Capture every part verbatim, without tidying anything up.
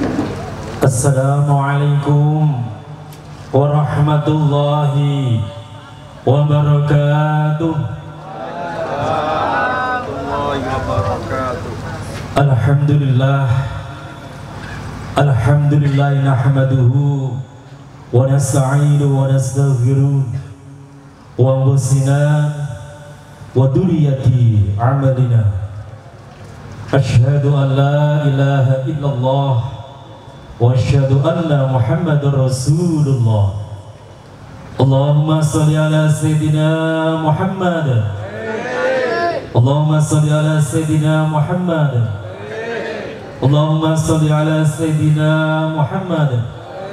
Assalamualaikum warahmatullahi wabarakatuh. Alhamdulillah, Alhamdulillah nahmaduhu wa nasta'inu wa nastaghfiruh wa anfusina wa duriyati amalina. Asyhadu an la ilaha illallah wa asyhadu anna Muhammadar Rasulullah. Allahumma shalli ala sayyidina Muhammad. Allahumma shalli ala sayyidina Muhammad. Allahumma shalli ala sayyidina Muhammad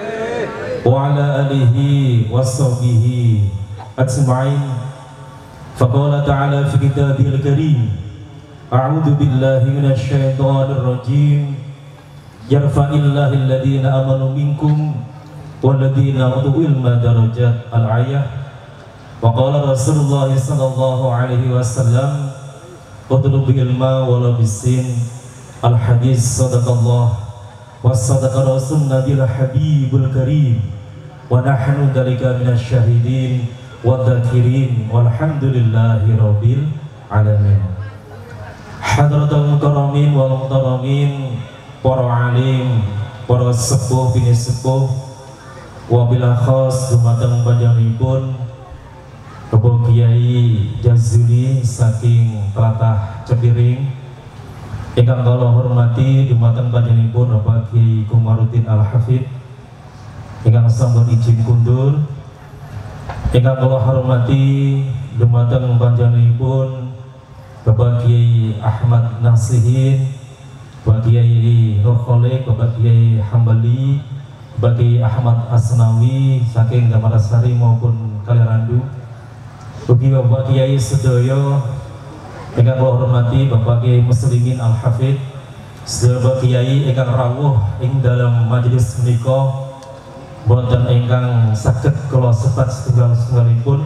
wa ala alihi wa sahbihi ajma'in. Faqala ta'ala fi kitabil karim, a'udzu billahi minasy syaithanir rajim. Yarfa'illahu alladhina amanu minkum walladhina utul ilma darajat. Al-ayah. Wa qala Rasulullah sallallahu alaihi wasallam, utlubul ilma wala bisin. Al-hadis. Sadaqallah wa sadaqa rasul nabil habibul karim wa nahnu dalika minasy syahidin wa dzakirin walhamdulillahi rabbil alamin. Hadratul mukarramin wal muhtaramin, para alim, para sepuh bini sepuh, wabilah khas dumateng panjenenganipun Bapak Kiai Jazuli saking Tlatah Cepiring, ingkang kula hormati dumateng panjenenganipun Bapak Kiai Komarudin Al-Hafid, ingkang sampun izin kundur, ingkang kula hormati dumateng panjenenganipun Bapak Kiai Ahmad Nasihin, Bapak Kiai Nur Kholik, Bapak Kiai Hambali, Bapak Kiai Ahmad Asnawi saking Damarasari maupun Kalirandu, ugi Bapak Kiai sedaya ingkang kula hormati Bapak Kiai Muslimin Al-Hafid, sedaya Bapak Kiai ingkang rawuh ing dalam majelis menika, boten ingkang saged kula sebat setunggal-setunggalipun,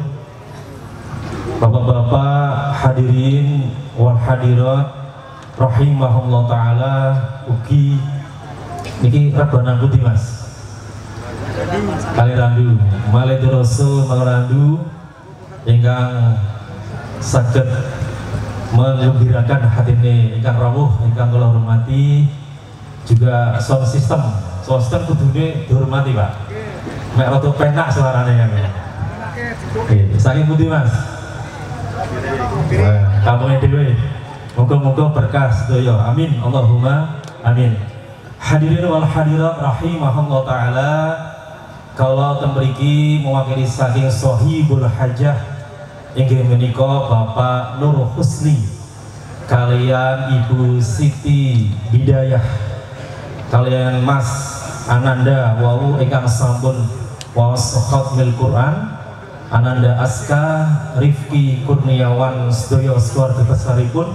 Bapak-bapak hadirin wal hadirat rahimahullah ta'ala. Ugi niki rebana putih mas Kalirandu, Malitur Rasul Kalirandu ingkang saged menggembirakan hatine ingkang rawuh ingkang kula hormati. Juga sound system, sound system kudune dihormati Pak, mek rada penak suarane kan. Oke, saking putih mas kamu dhewe, muga-muga berkah sedaya, amin Allahumma amin. Hadirin wal hadirat rahimahullah ta'ala, kalau temriki mewakili saking Sohibul Hajah inggih menika Bapak Nur Husni kalian Ibu Siti Bidayah kalian Mas Ananda wau ingkang sampun waos khatmil Quran, Ananda Aska Rifki Kurniawan sedaya keluarga besaripun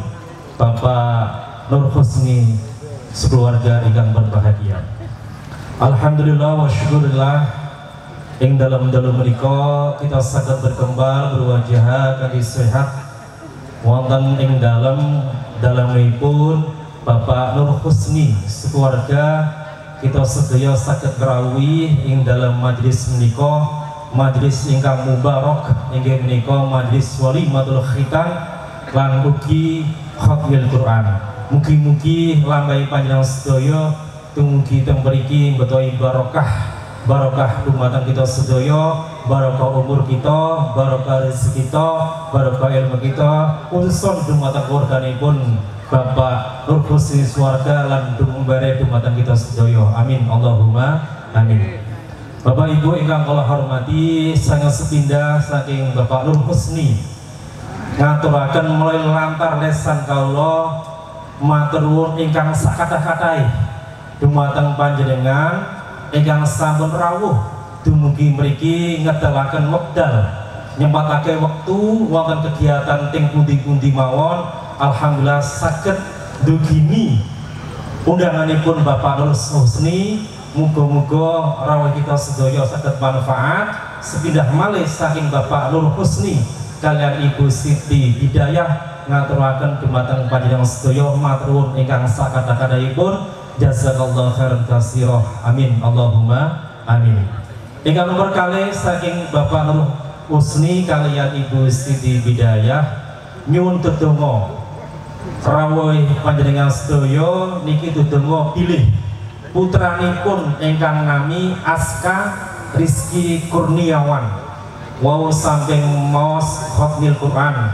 Bapak Nur Husni sekeluarga ingkang berbahagia. Alhamdulillah wa syukurillah, ing dalam dalam menika kita saged berkembang berwajah kanthi sehat wonten ing dalam dalamipun Bapak Nur Husni sekeluarga. Kita sedaya saged ngrawuhi ing dalam majelis menika, majelis ingkang mubarak inggih menika majelis walimatul khitan lan ugi khatmil Quran. Mugi-mugi lambai panjenengan sedaya tumugi teng mriki mbetahi barokah, barokah dumateng kita sedaya, barokah umur kita, barokah rezeki kita, barokah ilmu kita, khususon dumateng keluarganipun Bapak Nur Husni swarga lan dumare dumateng kita sedaya, amin Allahumma amin. Bapak Ibu ingkang kula hormati, sangat sepindah saking Bapak Nur Husni ngaturaken mulai lantar lesan kawula matur nuwun ingkang sakatah-katahe dumateng panjenengan ingkang sampun rawuh dumugi mriki ngedalaken wekdal nyempatake wektu wonten kegiatan ting pundi-pundi mawon. Alhamdulillah saged ndugini undanganipun Bapak Nur Husni. Muga-muga rawuh kita sedaya saged manfaat sepindah malih saking Bapak Nur Husni kalian Ibu Siti Hidayah ngaturaken dumateng panjenengan sedaya matur nuwun ingkang sakatah-katahipun jazakallahu khairan katsira. Amin Allahumma amin. Ingkang nomor kali saking Bapak Nur Husni kalian Ibu Siti Bidayah nyuwun dedonga rawuh panjenengan sedaya niki dedonga pilih putranipun ingkang nami Aska Rizky Kurniawan wau samping maos khotmil Quran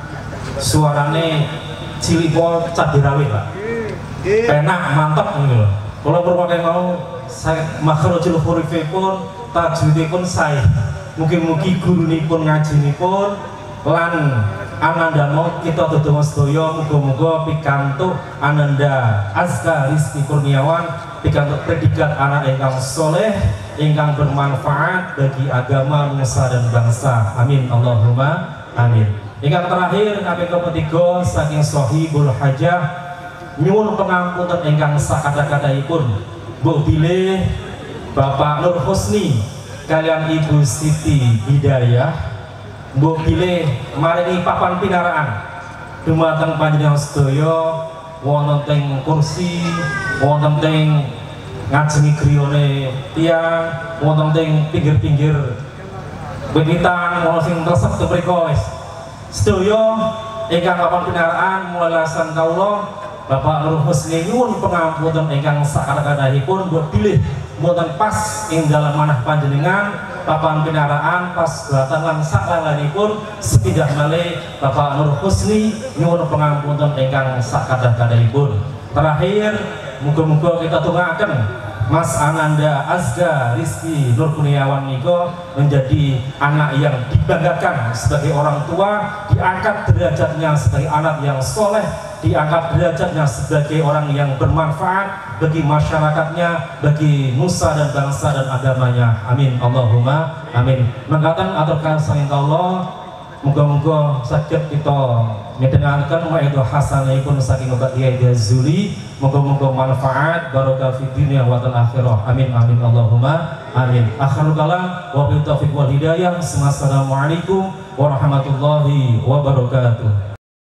suarane cilipo cadirawit lah penak mantap gitu loh. Kalau berpakai mau saya makhrajul hurufipun tajwidipun saya mugi-mugi gurunipun ngajinipun lan ananda mau kita dedonga sedaya muga-muga pikantuk Ananda Aska Rizky Kurniawan pikantuk predikat anak ingkang soleh ingkang bermanfaat bagi agama, nusa dan bangsa. Amin Allahumma amin. Ingkang terakhir kami ketiga saking Sohibul Hajah nyuwun pengampunan ingkang sakada-kadaipun mbok bilih Bapak Nur Husni kalian Ibu Siti Hidayah mbok bilih maringi papan pinaraan dumateng panjenengan sedaya wonten teng kursi wonten teng ngajengi griyane tiyang wonten teng pinggir-pinggir wiwitan wonten sing resep teng mriku wis sedaya ingkang papan pinaraan mulai lasan kawula Bapak Nur Husni nyuwun pengampunan ingkang sakada-kadahipun mbok bilih mboten pas ing dalam manah panjenengan papan pinaraan pas gelatan lan saklanipun sepidah malih Bapak Nur Husni nyuwun pengampunan ingkang sakada-kadahipun. Terakhir muga-muga kita tungaaken Mas Ananda Azga Rizky Nur Kurniawan niko menjadi anak yang dibanggakan sebagai orang tua, diangkat derajatnya sebagai anak yang soleh, diangkat derajatnya sebagai orang yang bermanfaat bagi masyarakatnya, bagi nusa dan bangsa dan agamanya. Amin Allahumma amin. Mengatakan aturkan saking Allah muga-muga sakit kita mendengarkan wa'idhu hasanahipun saking Bapak Kiai Jazuli, muga-muga manfaat barokah fid dunya wa akhirah. Amin amin Allahumma amin. Akhirul kalam wa bil taufiq wal hidayah. Assalamualaikum warahmatullahi wabarakatuh.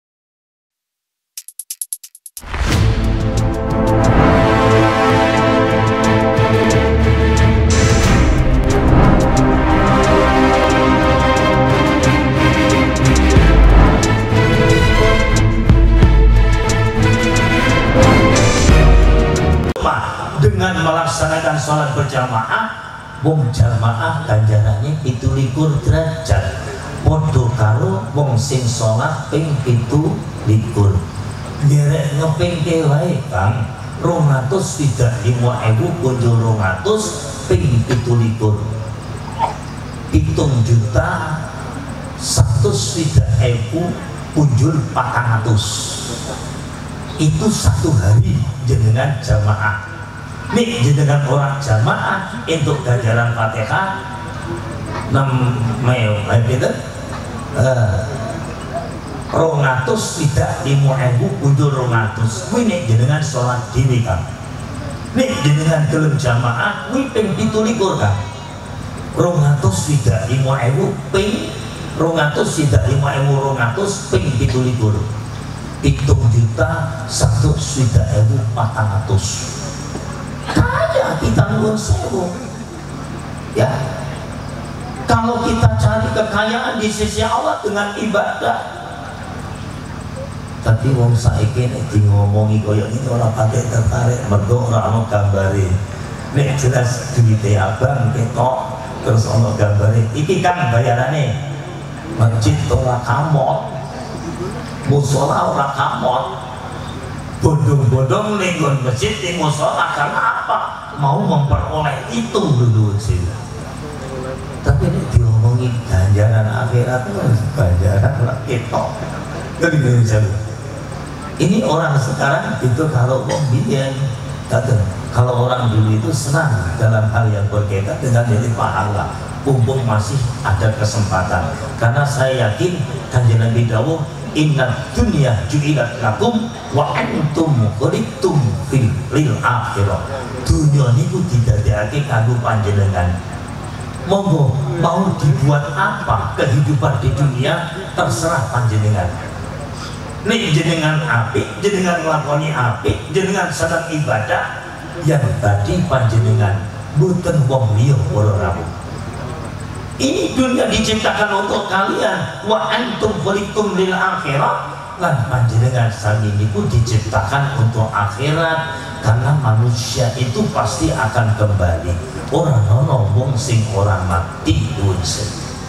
Dengan melaksanakan sholat berjamaah, wong jamaah ganjarannya pitu likur derajat. Podo karo wong sing sholat ping pitu likur. Derek ngeping kewae kang rong atus tidak lima ewu kunjul rong atus ping pitu likur. Pitung juta satu tidak ewu kunjul patang atus. Itu satu hari jenengan jamaah. Nih jenengan orang jamaah untuk ganjaran Fatihah enam Mei gitu rongatus tidak lima ewu kunjul rongatus ini jenengan sholat dini kan nih jenengan gelem jamaah ini ping pitu likur kan rongatus tidak lima ewu ping rongatus tidak lima ewu rongatus ping pitu likur hitung juta satu tidak ewu patang atus kaya kita nuwun sewu ya. Kalau kita cari kekayaan di sisi Allah dengan ibadah, tapi wong saiki nek di ngomongi koyo ini ora pakai tertarik mergo ora ana gambare. Nek jelas duwite abang ketok terus ana gambare iki kan bayarane masjid ora kamot musola ora kamot bodong-bodong linggon masjid di musola karena apa? Mau memperoleh itu dulu sih. Tapi ini diomongi ganjaran akhirat itu ganjaran ketok. Jadi Indonesia ini orang sekarang itu kalau mau biyen kalau orang dulu itu senang dalam hal yang berkaitan dengan jadi pahala mumpung masih ada kesempatan, karena saya yakin Kanjeng Nabi dawuh inna dunya ju'ilat lakum wa antum khuliqtum fil lil akhirah. Dunia niku didadekake kanggo panjenengan. Monggo mau dibuat apa kehidupan di dunia terserah panjenengan. nek jenengan apik, jenengan nglakoni apik, jenengan seneng ibadah, yang tadi panjenengan boten wong liya para rawuh. Ini dunia diciptakan untuk kalian, wa antum khuliqtum lil akhirah, lan panjenengan sami niku diciptakan untuk akhirat, karena manusia itu pasti akan kembali. Ora ono wong sing ora mati unse.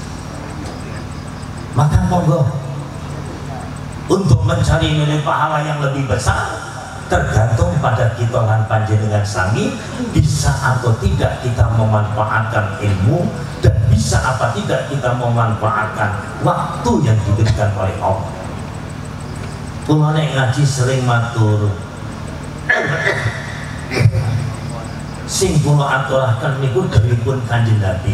Maka monggo untuk mencari nilai pahala yang lebih besar tergantung pada kita lan panjenengan sami bisa atau tidak kita memanfaatkan ilmu, dan bisa apa tidak kita memanfaatkan waktu yang diberikan oleh Allah. Kula nek ngaji sering matur sing kula aturaken niku dawuhipun Kanjeng Nabi.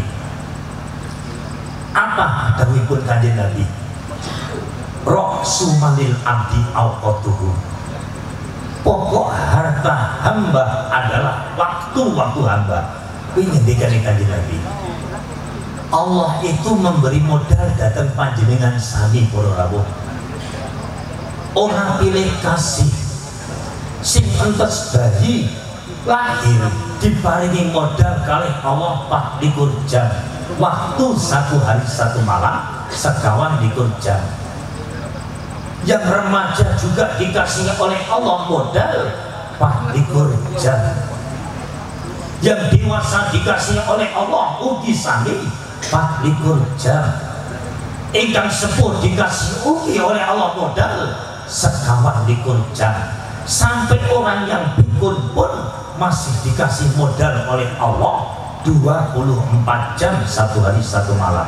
Apa dawuhipun Kanjeng Nabi? Ra'su manil abdi awqatuhu. Pokok harta hamba adalah waktu-waktu hamba. Ini ngendikane Kanjeng Nabi. Allah itu memberi modal datang panjenengan sami para rawuh. Orang pilih kasih sing entes bayi lahir diparingi modal kalih Allah pak likur jam, waktu satu hari satu malam sekawan likur jam. Yang remaja juga dikasih oleh Allah modal pak likur jam. Yang dewasa dikasih oleh Allah ugi sami pak likur jam. Ingkang sepuh dikasih ugi oleh Allah modal sekawan likur jam. Sampai orang yang pikun pun masih dikasih modal oleh Allah dua puluh empat jam satu hari satu malam.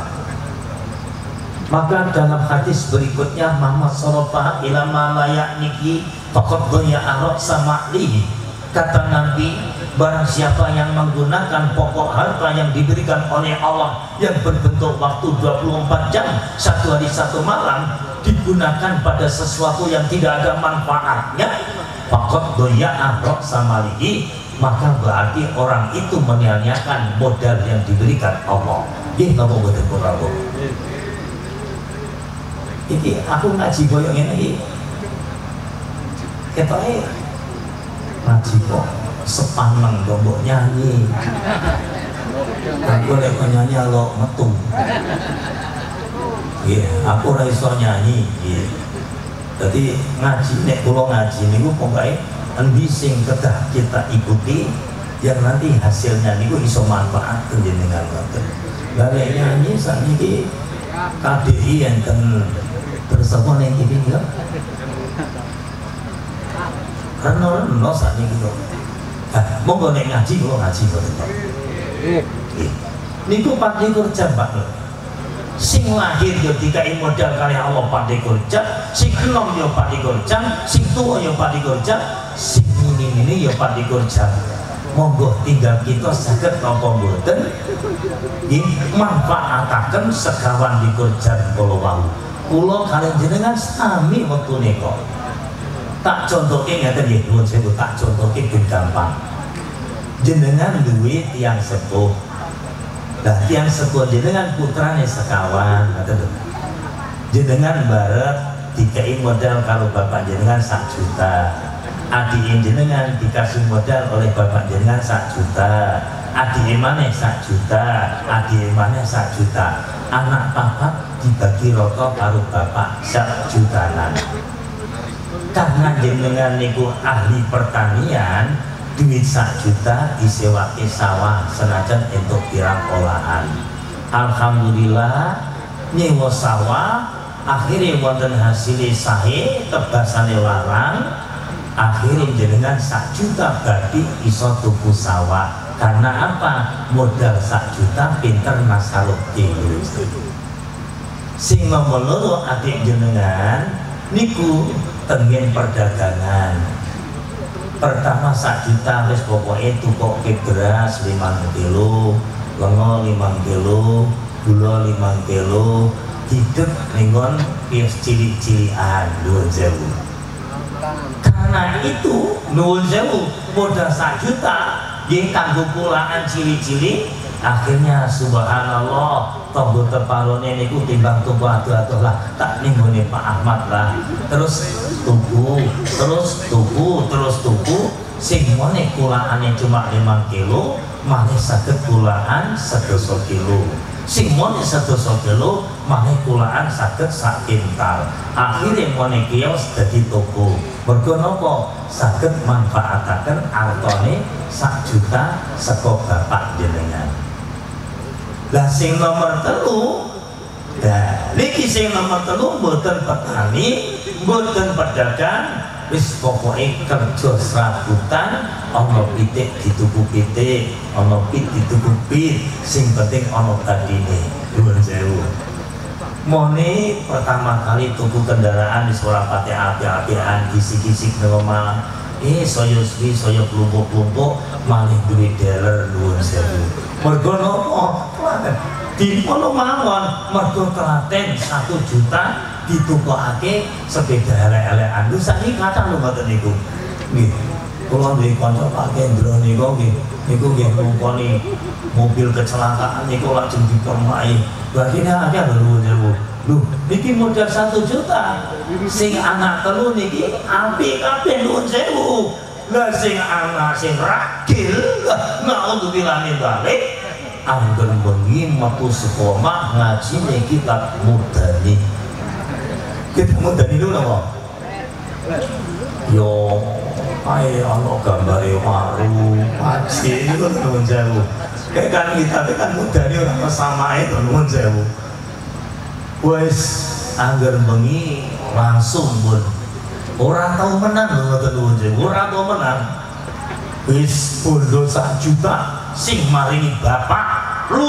Maka dalam hadis berikutnya, Muhammad sorofa ilama layak niki fakot doya arok sama lihi. Kata Nabi, barang siapa yang menggunakan pokok harta yang diberikan oleh Allah yang berbentuk waktu dua puluh empat jam satu hari satu malam digunakan pada sesuatu yang tidak ada manfaatnya, fakot doya arok sama lihi, maka berarti orang itu menyia-nyiakan modal yang diberikan Allah. Ini napa boten Prabu? Iki aku ngaji boyong ini ketoke ngaji kok sepaneng dombok nyanyi. Aku lek nyanyi lo metu. Iya, aku ora iso nyanyi. Iya. Jadi ngaji nek kula ngaji niku pokoke endi sing kedah kita ikuti yang nanti hasilnya niku iso manfaat jenengan ngoten. Lah nek nyanyi sakniki K D I enten bersama yang ini ya, karena no saat ini gitu. Ah, mau gue ngaji gue ngaji gue tetap. Niku empat likur jam pak. Sing lahir yo dikai modal kali Allah empat likur jam, sing enom yo empat likur jam, sing tua yo empat likur jam, sing ini ini yo empat likur jam. Monggo tinggal kita saged napa mboten nggih manfaataken sekawan likur jam kala wau. Kula kalian jenengan sami waktu nika. Tak contohke ngeten nggih, nuwun sewu tak contohke ben gampang. Jenengan duwe tiyang sepuh. Lah tiyang sepuh jenengan putrane sekawan, ngoten. Jenengan bareng dikai modal karo bapak jenengan sak juta. Adik jenengan dikasih modal oleh bapak jenengan sak juta. Adik maneh sak juta, adik maneh sak juta. Anak papat dibagi rata karo bapak sak jutaan. Karena jenengan niku ahli pertanian, duit sak juta disewake sawah senajan entuk pirang olahan. Alhamdulillah nyewa sawah akhirnya wonten hasilnya sahe tebasane larang, akhirnya jenengan sak juta berarti iso tuku sawah. Karena apa? Modal sak juta pinter masalah dhewe. Sing nomor loro adik jenengan niku tengen perdagangan. Pertama sak juta wis pokoke tukoke beras lima kilo, lengo lima kilo, gula lima kilo, hidup ningon pius cilik-cilikan nuwun sewu. Karena itu nuwun sewu modal sak juta nggih kanggo kulaan cili-cili Akhirnya subhanallah tonggo terparone niku timbang tuku atuh-atuh lah tak ninggone Pak Ahmad lah. Terus tuku, terus tuku, terus tuku sing mone kulaane cuma lima kilo, maneh saged kulaan sedoso kilo. Sing mone sedoso kilo, maneh kulaan saged sak kintal. Akhire mone kios dadi toko. Mergo napa? Saged manfaataken artone sak juta saka bapak jenengan. Lah sing nomor telu, nah niki sing nomor telu mboten petani, mboten pedagang, wis pokoke kerja serabutan, ana pitik dituku pitik, ana pit dituku pit, sing penting ana tadine. Nuwun sewu. Mone pertama kali tuku kendaraan di Surapati api-apian kisik-kisik nang omah. Eh saya suwi saya klumpuk-klumpuk malih duwe dealer nuwun sewu. Mergo napa? Di kono mawon mergo telaten satu juta ditukokake sepeda elek-elekan. Lho sakniki kathah lho ngoten niku. Nggih. Kula duwe kanca Pak Kendro niku nggih. Niku nggih ngungkoni mobil kecelakaan niku lajeng dipermai. Berarti akeh lho niku. Lho, niki modal satu juta. Sing anak telu niki apik kabeh nuwun sewu. Lah sing anak sing ragil, naudzubillah min dzalik. Angger bengi metu sekolah ngaji nih kitab mudani. Kitab mudani itu apa? Yo, ay ano gambare waru, ngaji itu nuwun sewu. Kayak kan kitab kan mudani orang sama itu nuwun sewu. Wes angger bengi langsung pun orang tahu menang ngoten nuwun sewu, orang tahu menang. Wis bondo sak juta sing maringi bapak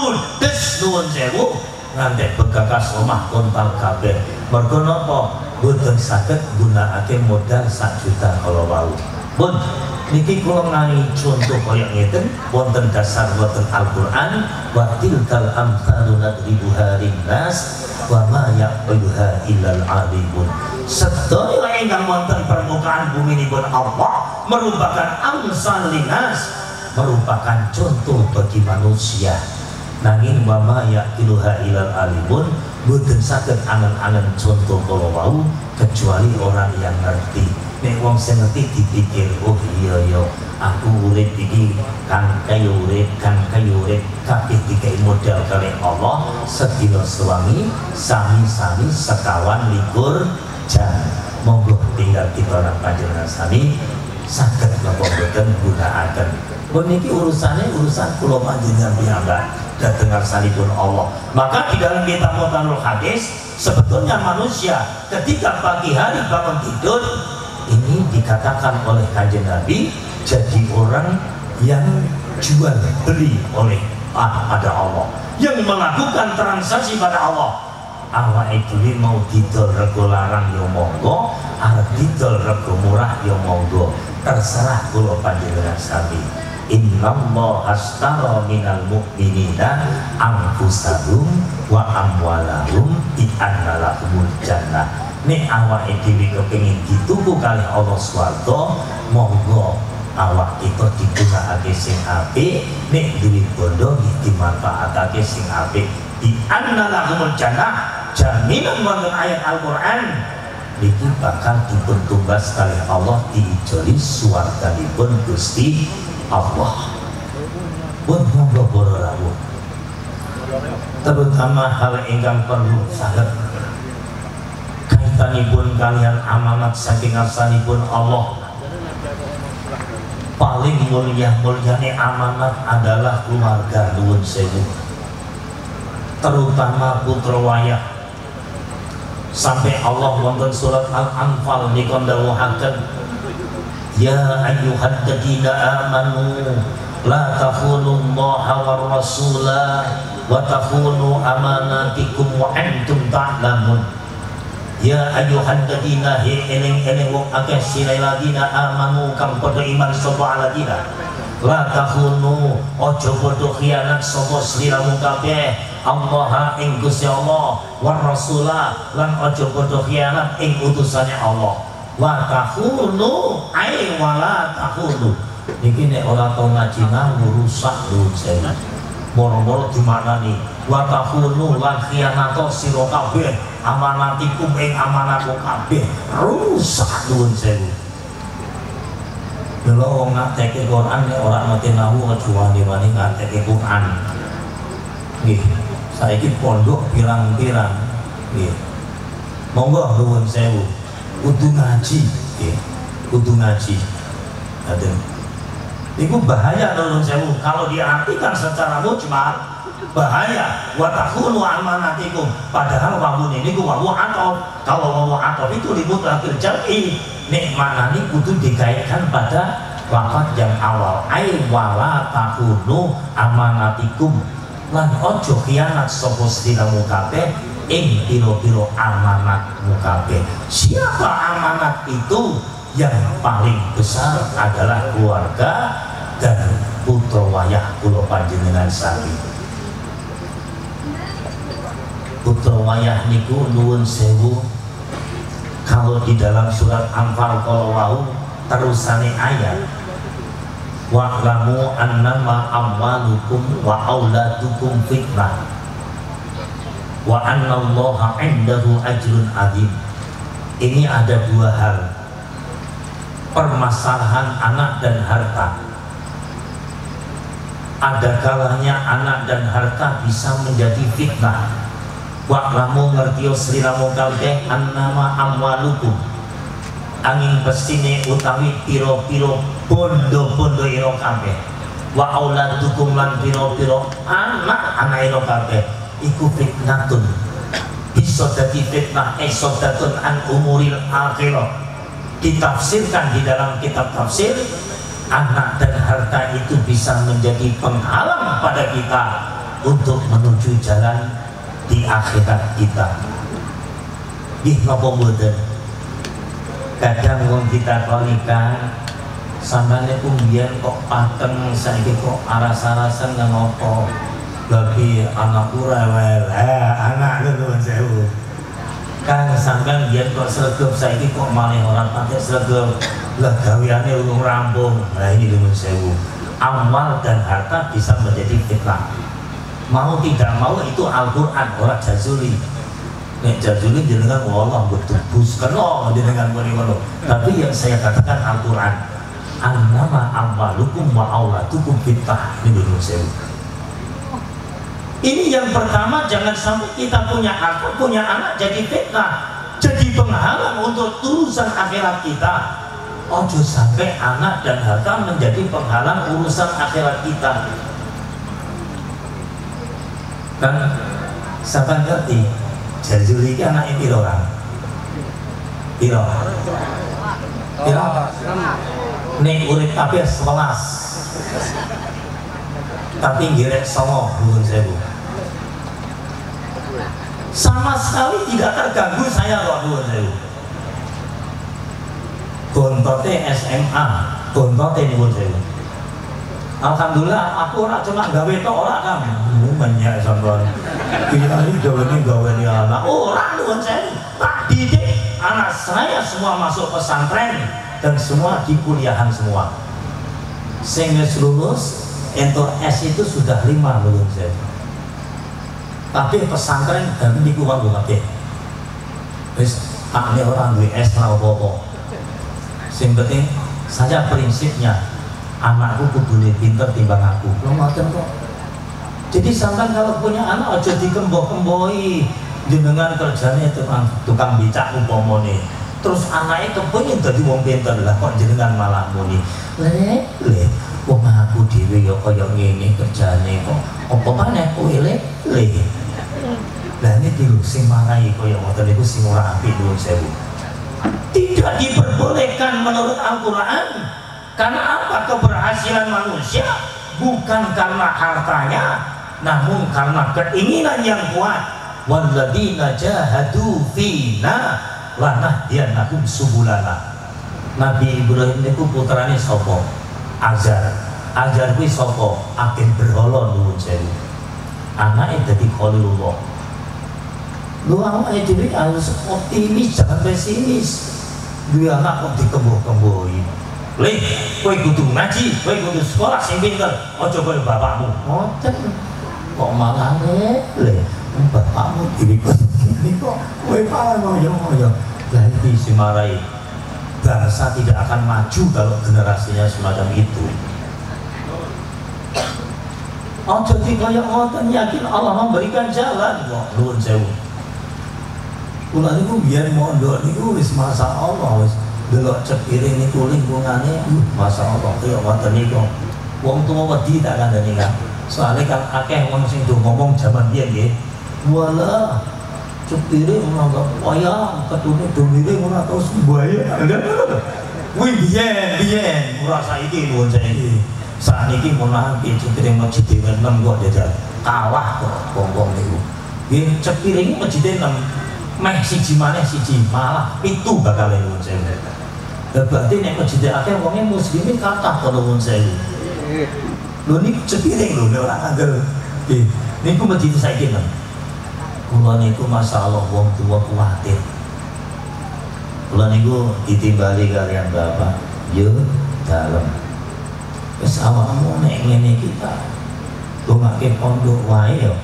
ludes nuwun sewu ngantek begagas omah kontal kabeh. Mergo napa? Boten saged gunakake modal sak juta kala wau. Pun niki kula ngangi contoh kaya ngeten wonten dasar wonten Al-Qur'an wa tilkal amsalu nadribuha linnas wa ma yaqiluha illal alimun. Sedaya ingkang wonten permukaan bumi nipun Allah merupakan amsal linnas, merupakan contoh bagi manusia. Nanging wama yaqiluha ilal alimun boten saged angen-angen contoh kala wau kecuali orang yang ngerti. Nek wong sing ngerti dipikir, oh iya ya, aku urip iki kang kaya urip, kang kaya urip kabeh dikai modal kalih Allah sedina suami sami-sami sekawan likur jam. Monggo tinggal kita panjenengan sami saged napa boten gunakaken. Pun niki urusane urusan kula panjenengan piyambak dateng ngarsanipun Allah. Maka di dalam kitab Mutanul Hadis sebetulnya manusia ketika pagi hari bangun tidur ini dikatakan oleh Kanjeng Nabi jadi orang yang jual beli oleh pada Allah, yang melakukan transaksi pada Allah. Awake dhewe mau didol rego larang ya monggo, arep didol rego murah ya monggo, terserah kula panjenengan sami. Innallaha astara minal mu'minina anfusahum wa amwalahum bi anna lahumul jannah. Nek awake dhewe kepengin dituku kalih Allah swarga, monggo awak kita digunakake sing apik, nek duwe bondo dimanfaatake sing apik. Bi anna lahumul jannah, jaminan wonten ayat Al-Qur'an niki bakal dipun tumbas kalih Allah diijoli swarganipun Gusti Allah. Pun monggo para rawuh, terutama hal ingkang perlu sangat kaitanipun kalian amanat saking ngarsanipun Allah. Paling mulia mulyane amanat adalah keluarga nuwun sewu, terutama putra wayah. Sampai Allah wonten surat Al-Anfal nikon dawuhaken, ya ayyuhalladzina amanu la takhunullaha war rasula wa takhunu amanatikum wa antum ta'lamun. Ya ayyuhalladzina he eling-eling wong akeh silaladina amanu kang padha iman sapa aladina la takhunu ojo padha khianat sapa sliramu kabeh Allah ing Gusti Allah war rasula lan ojo padha khianat ing utusane Allah. Wa takhunu ai wala takhunu niki nek ora tau ngaji nganggo rusak lho saya. moro-moro dimaknani wa takhunu lan khianato sira kabeh amanatikum ing amanatku kabeh rusak nuwun sewu. Lha wong ngatekke Quran nek ora ngerti nahwu aja wani-wani ngatekke Quran. Nggih, saiki pondok pirang-pirang nggih. Monggo nuwun sewu. Kudu ngaji nggih. Kudu ngaji. Ngaten. Iku bahaya nuwun sewu kalau diartikan secara mujmal bahaya wa takhunu amanatikum padahal wawun ini ku wawu atau kalau wawu atau itu libut akhir jam'i nek manani kudu dikaitkan pada lafaz yang awal ai wala takhunu amanatikum lan ojo khianat sapa sedinamu kabeh ing pira-pira amanat kabeh. Siapa amanat itu? Yang paling besar adalah keluarga dan putra wayah kula panjenengan sami. Putra wayah niku nuwun sewu kalau di dalam surat Anfal kalau wau terusane ayat wa'lamu annama amwalukum wa auladukum fitnah wa annallaha 'indahu ajrun 'adzim. Ini ada dua hal, permasalahan anak dan harta. Ada kalanya anak dan harta bisa menjadi fitnah. Wa'lamu ngertiyo sliramu kabeh annama amwalukum angin bestine utawi piro-piro bondo-bondo ira kabeh wa auladukum lan piro-piro anak-anak ira kabeh iku fitnatun bisa dadi fitnah esodatun an umuril akhirah. Ditafsirkan di dalam kitab tafsir anak dan harta itu bisa menjadi penghalang pada kita untuk menuju jalan di akhirat kita. Ih napa mboten? Kadang wong kita nikah sampeyan ku mbiyen kok paten saiki kok aras-arasan nang apa? Bagi anakku rewel. Eh anak nuwun sewu. Kang sampeyan mbiyen kok sregep saiki kok malih ora patek sregep. Lah gaweane urung rampung. Lah ini nuwun sewu. Amal dan harta bisa menjadi fitnah. Mau tidak mau itu Al-Quran orang jazuli nek jazuli jenengan wallah betubus kena jenengan ngono. Tapi yang saya katakan Al-Quran annama amwalukum wa auladukum fitnah. Ini dulu saya. Ini yang pertama, jangan sampai kita punya harta punya anak jadi fitnah, jadi penghalang untuk urusan akhirat kita. Ojo sampai anak dan harta menjadi penghalang urusan akhirat kita. Kan sampai ngerti jazuli ki anake piro kan? Piro? Piro? Nek urip kabeh sewelas. Tapi nggirek songo nuwun sewu. Sama sekali tidak terganggu saya kok nuwun sewu. Bontote S M A, bontote nuwun sewu. Alhamdulillah aku ora cuma gawe tok ora kan. Banyak sampean. Kiai gawe gawe anak ora nuwun sewu. Tak didik anak saya semua masuk pesantren dan semua di kuliahan semua. Sing wis lulus entuk S itu sudah lima nuwun sewu. Tapi pesantren dan niku wae kabeh. Wis akne ora duwe S ora apa-apa. Sing penting saya prinsipnya anakku kudu pinter timbang aku. Lho ngoten kok. Jadi sampean kalau punya anak aja dikemboh-kemboi. Jenengan kerjane tukang tukang becak umpamane. Terus anaknya kepengin dadi wong pinter lah kok jenengan malah muni. Le, le, wong aku dhewe ya kaya ngene kerjane kok. Apa maneh kowe le? Le. Lah niki lho sing marahi kaya ngoten niku sing ora apik nuwun sewu. Tidak diperbolehkan menurut Al-Qur'an. Karena apa? Keberhasilan manusia bukan karena hartanya, namun karena keinginan yang kuat. Walladzina jahadu fina lanahdiyannahum subulana. Nabi Ibrahim niku putrane sapa? Azar. Azar kuwi sapa? Agen berhala nuwun sewu. Anake dadi Khalilullah. Lu awake dhewe harus optimis, jangan pesimis. Duwe anak kok dikemboh-kembohi. Le, kowe kudu ngaji, kowe kudu sekolah sing pinter, aja koyo bapakmu. Ngoten. kok malah lele bapakmu diribet ini kok kowe malah ngoyo-ngoyo. Lah iki simarai bangsa tidak akan maju kalau generasinya semacam itu. Oh jadi kaya ngoten yakin Allah memberikan jalan kok nuwun sewu. Kula niku biyen mondok niku wis masyaallah wis delok cepiring niku lingkungane masya Allah kaya ngoten niku. Wong tuwa wedi tak kandhani kan. Soale kan akeh wong sing do ngomong jaman biyen nggih. Walah cepiring ora kok wayang ketune do miring ora tau sembayang. Kuwi biyen biyen ora saiki nuwun saiki. Saniki menawi cepiring masjid enam kok jajal kalah kok wong-wong niku. Nggih cepiring masjid enam meh siji maneh siji malah pitu bakal nuwun sewu. Berarti nek masjid akeh wonge muslimin kathah to nuwun sewu. Lho niku cepiring lho nek ora angel. Nggih niku masjid saiki nang. Kula niku masyaallah wong tuwa kuwatir. Kula niku ditimbali kalian bapak, yo dalem. Wis awakmu nek ngene iki ta. Dongake pondok wae yo.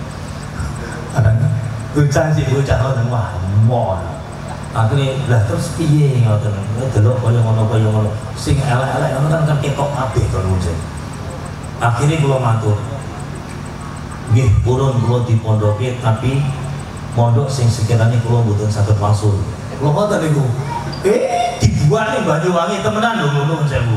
Kadang bocah sih bocah ngoten wah mon. Akhire lah terus piye ngoten. Delok kaya ngono kaya ngono. Sing elek-elek ngono kan kan ketok kabeh to nuwun. Akhire kula matur. Nggih, purun kula dipondoke tapi mondok sing sekiranya kula mboten saged wangsul. Kula ngoten niku. Eh, dibuat ning Banyuwangi temenan lho ngono sewu.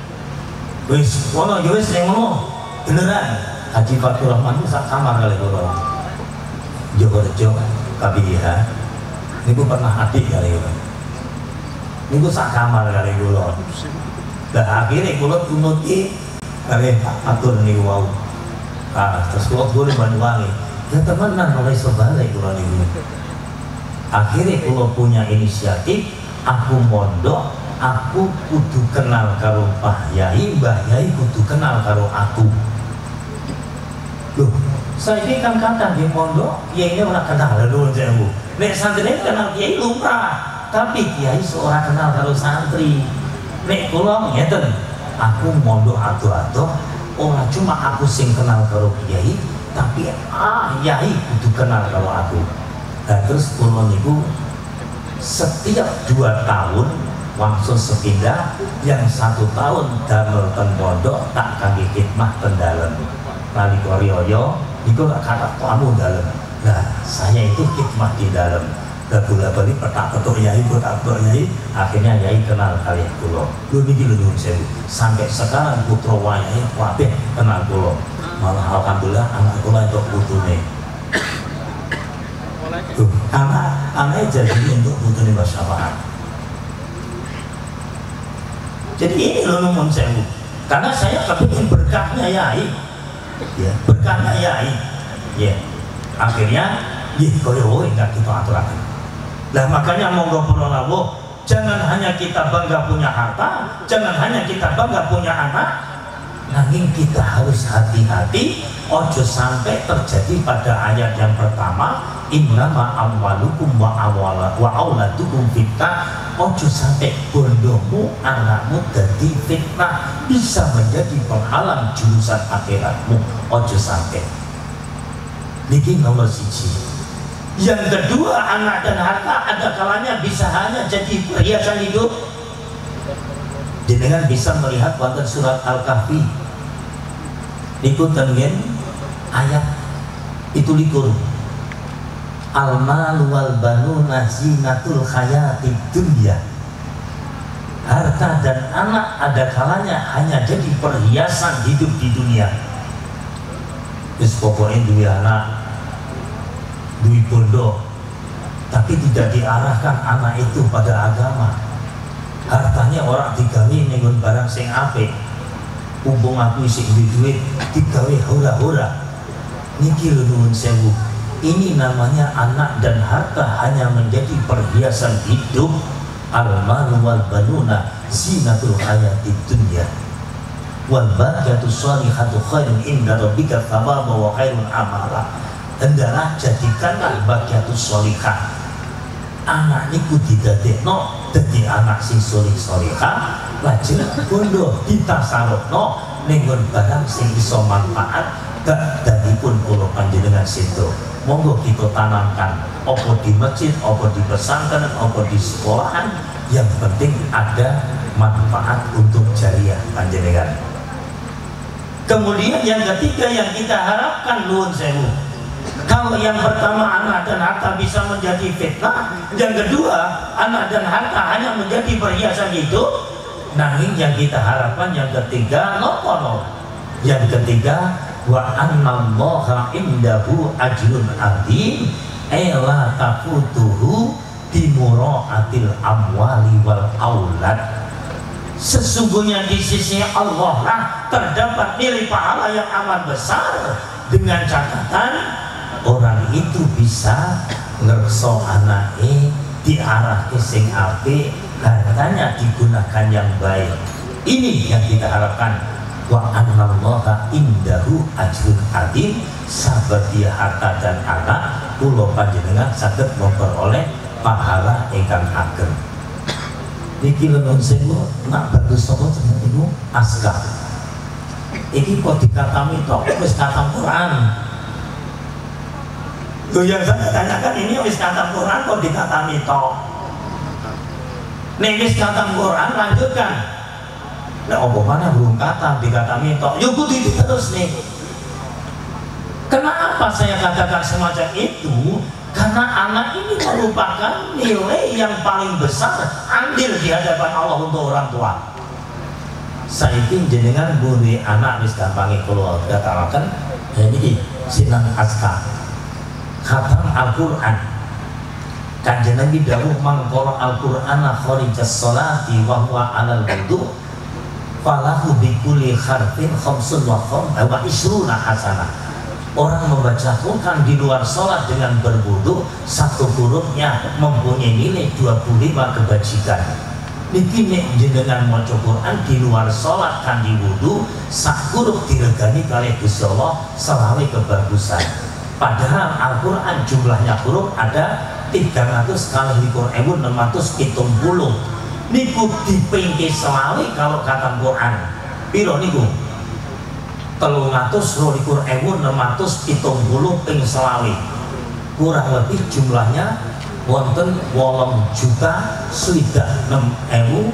Wis ngono ya wis ning ngono. Beneran. Haji Fatur Rahman itu sak kamar kali kula. Jogorejo K B I H. Niku pernah adik kali kula. Niku sak kamar kali kula. Lah akhirnya kula tunuti kali atur niku wau. Ah, terus kula golek Banyuwangi. Ya temenan oleh sebalik kula niku. Akhirnya kula punya inisiatif, aku mondok, aku kudu kenal karo Pak Yai, Mbah Yai kudu kenal karo aku. Loh, saiki kan kata di mondok, Kiai ini ora kenal lho jenengku. Nek santri kenal Kiai lumrah, tapi Kiai seorang kenal karo santri. Nek kula ngeten, aku mondok ado-ado, ora cuma aku sing kenal karo Kiai, tapi ah Yai kudu kenal karo aku. Nah terus kula niku setiap dua tahun langsung sepindah, yang satu tahun damel ten pondok tak kangge khidmah ten dalem. Nalika riyo niku gak kata tamu dalem. Nah, saya itu khidmah di dalam. Lah bola-bali petak-petuk Yai, petak-petuk Yai, akhirnya Yai kenal kalian kula. Lho niki lho nuwun sewu. Sampai sekarang putra wayahe kabeh kenal kula. Malah alhamdulillah anak kula entuk putune. Tuh, anak anaknya jadi untuk putune Mas Syafaat. Jadi ini loh nuwun sewu. Karena saya kepingin berkahnya Yai. Ya, berkahnya Yai. Ya. Akhirnya nggih kaya wae enggak kita aturaken. Lah makanya monggo para rawuh, jangan hanya kita bangga punya harta, jangan hanya kita bangga punya anak, nanging kita harus hati-hati ojo sampai terjadi pada ayat yang pertama, innama amwalukum wa awala wa auladukum fitnah. Ojo sampai bondomu, anakmu jadi fitnah, bisa menjadi penghalang jurusan akhiratmu. Ojo sampai. Niki nomor siji. Yang kedua, anak dan harta ada kalanya bisa hanya jadi perhiasan hidup. Jenengan bisa melihat wonten surat Al-Kahfi. Niku tengen ayat itu likur. Al-malu wal banuna zinatul hayatid dunya. Harta dan anak ada kalanya hanya jadi perhiasan hidup di dunia. Wis pokoknya duwe anak, duwe bondo, tapi tidak diarahkan anak itu pada agama. Hartanya orang digawe ning barang sing apik. Umpung aku isih duwe duit digawe hura-hura. Niki lho nuwun sewu. Ini namanya anak dan harta hanya menjadi perhiasan hidup. Al-malu wal banuna zinatul hayatid dunya. Wal baqiyatus shalihatu khairun inda rabbika thawaban wa khairun amala. Hendaklah jadikanlah baqiyatus shalihah. Anak niku didadekno dadi anak sing sholih sholihah, lajeng bondo ditasarufno ningun barang sing iso manfaat dadipun kula panjenengan situ. Monggo kita tanamkan, opo di masjid, opo di pesantren, opo di sekolahan, yang penting ada manfaat untuk jariah panjenengan. Kemudian yang ketiga yang kita harapkan, nuwun sewu, kalau yang pertama anak dan harta bisa menjadi fitnah, yang kedua anak dan harta hanya menjadi perhiasan hidup, nanging yang kita harapkan yang ketiga nopo no, yang ketiga wa annallaha indahu ajrun adzim ela tafutuhu bimuraatil amwali wal aulad. Sesungguhnya di sisi Allah lah terdapat nilai pahala yang amat besar, dengan catatan orang itu bisa ngerso anake diarah ke sing apik, hartanya digunakan yang baik. Ini yang kita harapkan. Wa annallaha indahu ajrun adzim, sabati harta dan anak kula panjenengan saged memperoleh pahala ingkang ageng. Niki lenun sewu nak bagus sapa jeneng iku askar. Iki kok dikatami tok wis katam Quran. Loh yang saya tanyakan ini wis katam Quran kok dikatami tok. Nek wis katam Quran lanjutkan. Nah, apa mana belum kata dikatami tok, yuk kudu terus nih. Kenapa saya katakan semacam itu? Karena anak ini merupakan nilai yang paling besar, andil di hadapan Allah untuk orang tua. Saiki jenengan buri anak wis gampange kula katakan, ini sinan askar khatam Al-Qur'an. Kanjeng Nabi dawuh mangkara Al-Qur'ana kharijas sholati wa huwa 'alal wudu falahu bikulli harfin khamsun wa kham wa isruna hasanah. Orang membaca Quran di luar sholat dengan berwudu, satu hurufnya mempunyai nilai dua puluh lima kebajikan. Niki nek jenengan maca Quran di luar sholat kan di wudu, sak huruf diregani kalih Gusti Allah selawe kebagusan. Padahal Al-Quran jumlahnya huruf ada tiga ratus kali likur ewu enam ratus pitung puluh. Niku dipengke selawe kalau kata Quran piro niku telung atus rolikur ewu enam ratus pitung puluh ping selawe, kurang lebih jumlahnya wonten wolong juta swidak enam ewu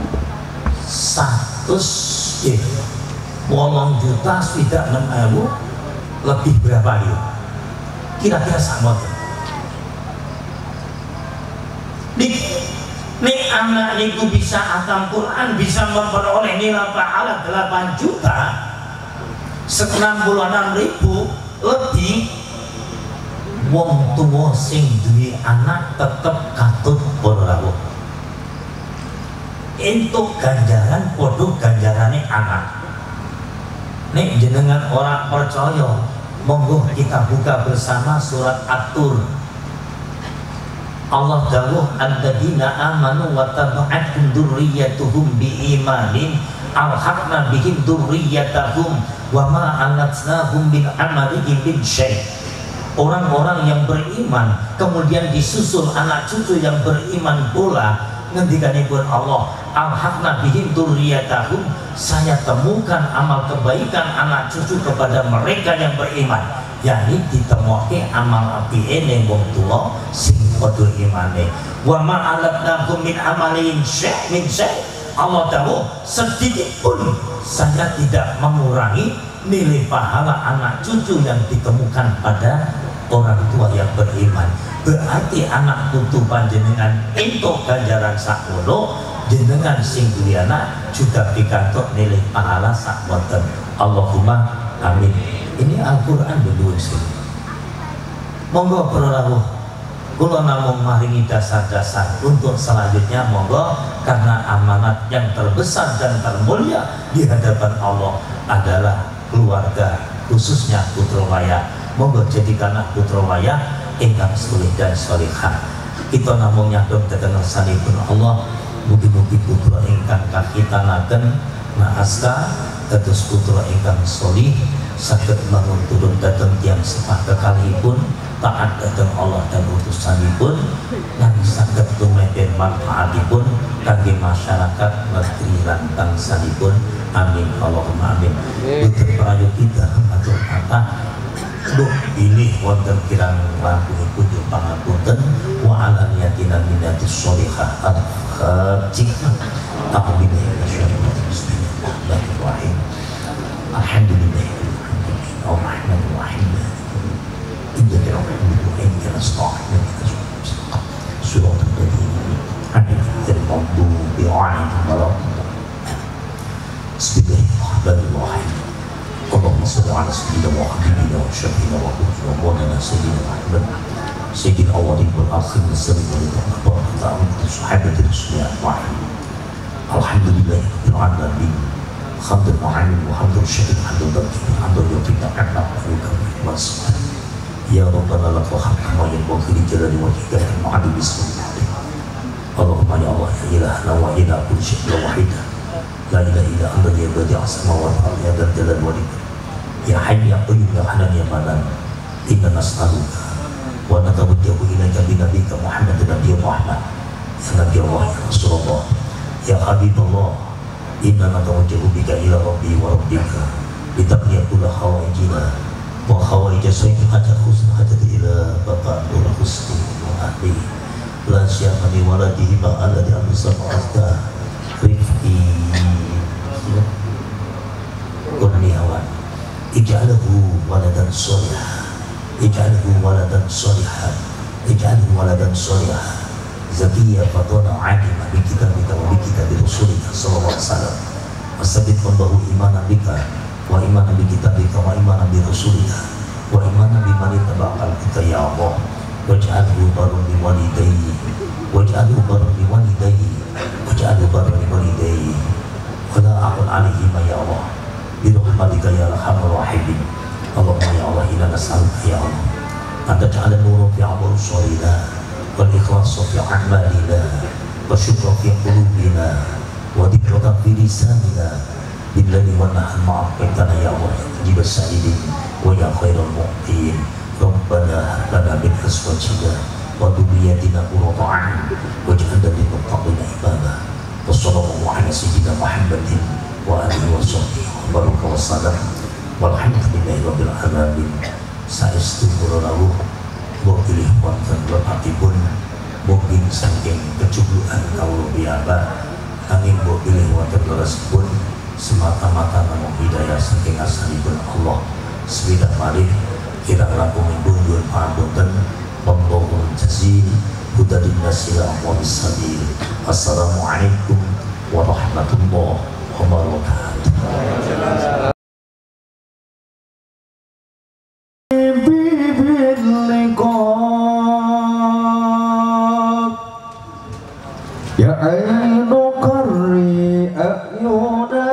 satus eh, wolong juta swidak enam ewu lebih berapa ya kira-kira sama. Nik nik anak niku bisa atam Quran, bisa memperoleh nilai pahala delapan juta enam puluh enam ribu lebih. Wong tua sing duwe anak tetep katut para rawuh entuk ganjaran padha ganjarane anak. Nek jenengan orang percaya, monggo kita buka bersama surat At-Tur. Allah dawuh alladzina amanu wa tabi'athum dzurriyyatuhum biimanin alhaqna bihim dzurriyyatahum wa ma alatnahum min amalihim min syai'. Orang-orang yang beriman kemudian disusul anak cucu yang beriman pula, ngendikanipun Allah alhaqna bihim dzurriyyatahum, saya temukan amal kebaikan anak cucu kepada mereka yang beriman. Yani ditemoke amal apike ning wong tuwa sing padha imane. Wa ma alatnahum min amalin syai' min syai'. Allah tahu sedikit pun saya tidak mengurangi nilai pahala anak cucu yang ditemukan pada orang tua yang beriman. Berarti anak putu panjenengan entuk ganjaran sakmono, jenengan sing duwe anak juga pikantuk nilai pahala sakmonten. Allahumma amin. Ini Al-Quran dulu sih. Monggo para rawuh, kula namung maringi dasar-dasar untuk selanjutnya. Monggo, karena amanat yang terbesar dan termulia di hadapan Allah adalah keluarga, khususnya putra wayah. Monggo jadikanlah putra wayah ingkang soleh dan solihah. Kita namung nyadong dhateng ngarsanipun Allah. Mugi-mugi putra ingkang kakitanaken naaska dados putra ingkang solih, saged bangun turun dhateng tiyang sepah kekalihipun, taat dhateng Allah dan utusanipun, lan saged tumeten manfaatipun kangge masyarakat negeri lan bangsanipun. Amin Allahumma amin. Untuk perayu kita atur kata duh pilih wonten kirang langkung kunjung pangapunten wa ala niyatina minatis sholihah al-khatijah. Bismillahirrahmanirrahim. Alhamdulillah ar-rahmanir-rahim. Iyyaka na'budu wa iyyaka nasta'in. Suratul Bismillahirrahmanirrahim. Allahumma shalli ala sayyidina wa habibina wa syafiina wa qudwatuna wa mawlana sayyidina Muhammad sayyidil awwalin wal akhirin sallallahu alaihi wa sallam sahabati rasulillah. Alhamdulillahirabbil alamin. Hamdan wa hamdan wa hamdan syakir hamdan dzikr hamdan yutina anna wa subhan. Ya Rabbana lakal hamdu kama yanbaghi li jalali wajhika wa 'azimi ismika. Allahumma ya Allah ya ilahna wa ila kulli syai'in wahid. La ilaha illa anta ya badi'us samawati wal ardi ya dzal jalali wal ikram. Ya hayy ya qayyum ya hanan ya manan. Inna nas'aluka wa natawajjahu ilaika bi nabiyyika Muhammadin nabiyyi rahmah. Ya Nabi Allah ya Rasulullah ya Habibullah. Inna natawajjahu bika ila rabbi wa rabbika litaqdiya kulla hawaijina wa hawaij sayyidi hajat husn hajat ila baqa nur husni wa ahli la syamani waladihi ma'ala di amri sama'asta rifqi kurniawan ij'alahu waladan sholihah ij'alahu waladan sholihah ij'alahu waladan sholihah zakiyya fatona alima bi kitabika wa bi kitabi rasulika sallallahu alaihi wasallam wasabit membahu imanan bika wa imanan bi kitabika wa imanan bi rasulika wa imanan bi man tabaqal kita ya Allah waj'alhu barun bi walidayhi waj'alhu barun bi walidayhi waj'alhu barun bi walidayhi wa la aqul alaihi ma ya Allah bi rahmatika ya arhamar rahimin. Allahumma ya Allah inna nas'aluka ya Allah anta ja'ala nuru fi absarina wal ikhlasa fi a'malina wa syukra fi qulubina wa dhikraka fi lisanina billahi wa nahnu ma'afitana ya Allah jibas sa'idin wa ya khairal mu'tin rabbana lana min azwajina wa dhurriyyatina qurrata a'yun waj'alna lil muttaqina imama wa sallallahu ala sayyidina Muhammadin wa alihi wa sahbihi wa baraka wa sallam walhamdulillahi rabbil alamin. Saestu kula rawuh mbok pilih wonten lepatipun mungkin saking kecubluan kawula piyambak angin mbok pilih wonten leresipun semata-mata namung hidayah saking asalipun Allah. Swidak malih kirang langkung nyuwun pangapunten Allahul jazil hudadin nasila amwabis sabil. Assalamualaikum warahmatullahi wabarakatuh. Ya ainu qarri ayuna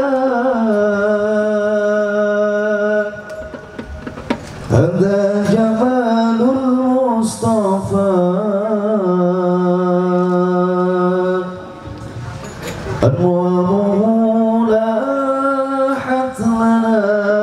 hadza jamalul mustafa anwaruhu lahat lana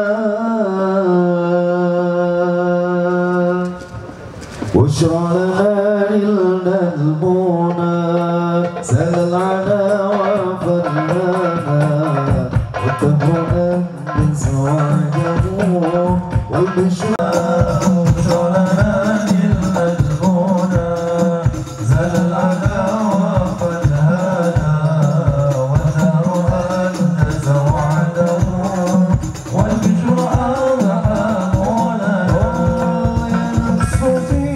bushra lana ilnal muna سلعنا وفرنا وتهنا من سواجه والبشرى وشرنا للمجنونة زلعنا وفرهانا وتهنا نزع عده والبشرى ضحانا ينصفي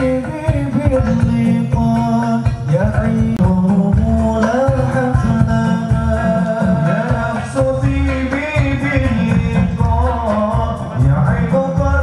باللقاء يا عين Bye.